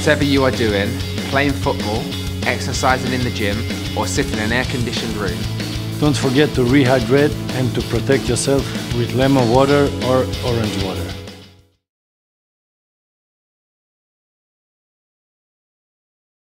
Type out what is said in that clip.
Whatever you are doing, playing football, exercising in the gym, or sitting in an air-conditioned room, don't forget to rehydrate and to protect yourself with lemon water or orange water.